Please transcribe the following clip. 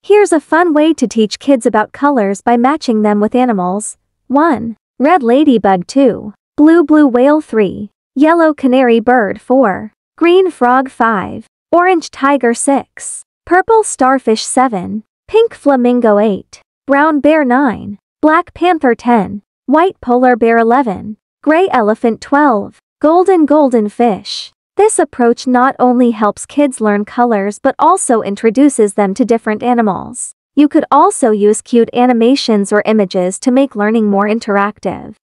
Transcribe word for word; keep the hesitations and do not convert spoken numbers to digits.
Here's a fun way to teach kids about colors by matching them with animals. one. Red ladybug two. Blue blue whale three. Yellow canary bird four. Green frog five. Orange tiger six. Purple starfish seven. Pink flamingo eight. Brown bear nine. Black panther ten. White polar bear eleven. Gray elephant twelve. Golden golden fish. This approach not only helps kids learn colors but also introduces them to different animals. You could also use cute animations or images to make learning more interactive.